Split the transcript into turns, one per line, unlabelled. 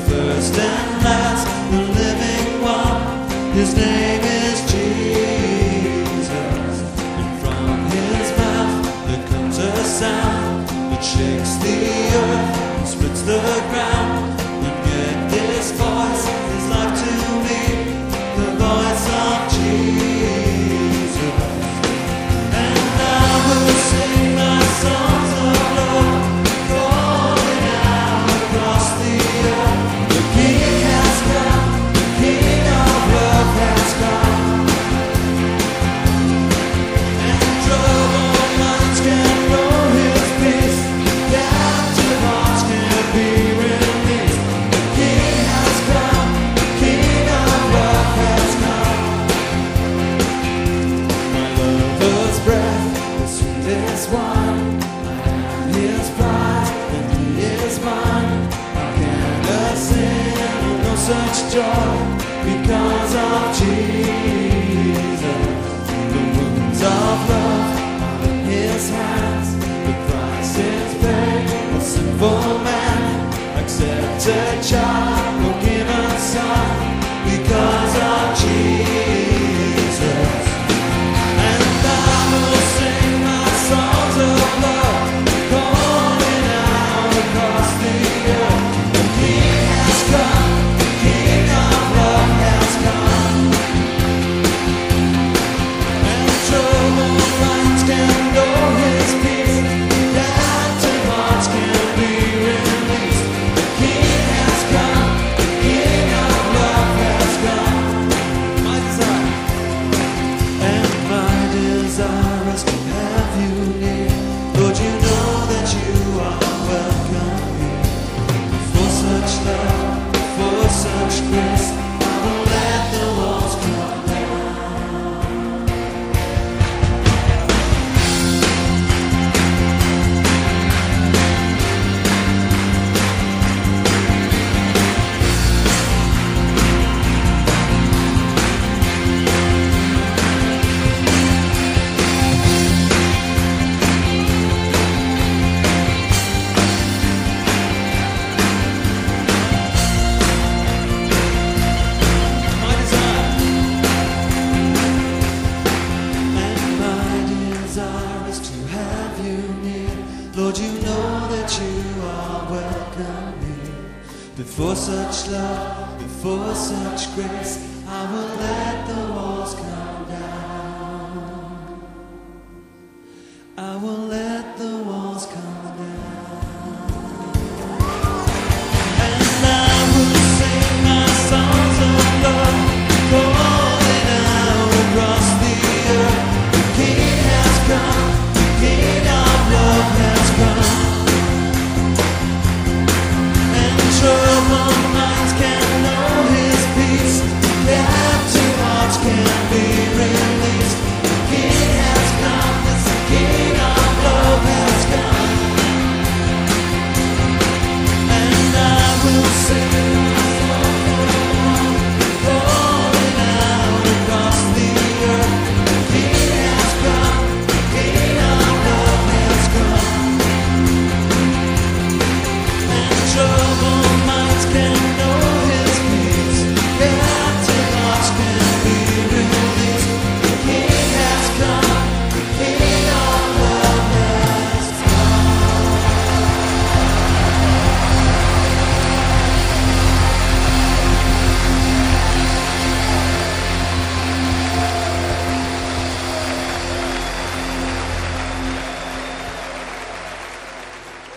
first and last, the living one. His name is Jesus, and from his mouth there comes a sound that shakes the earth and splits the ground. And yet this voice is life to me, the voice of Jesus. And I will sing my songs of love, calling out across the earth. The King has come, the King of love has come. And troubled minds can know his peace, captive hearts can be released. The King has come, the King of love has come. My lover's breath, the sweetest wine. I am his bride, and he is mine. How can I sing with no such joy because of Jesus? The wounds of love are in his hands. The price is paid, a sinful man, accepted child, forgiven son because of Jesus. And I will sing my songs of love, calling out across the earth. The King has come, the King of love has come. And troubled minds can know his peace, captive hearts can be released. The King has come, the King of love has come. My desire, and my desire is to have you near. Lord, you know that you are welcome here. For such love, for such grace, I will let the walls come down. My desire, and my desire is to have you near. Lord, you know that you are welcome here. Before such love, before such grace, I will let the walls come down. I will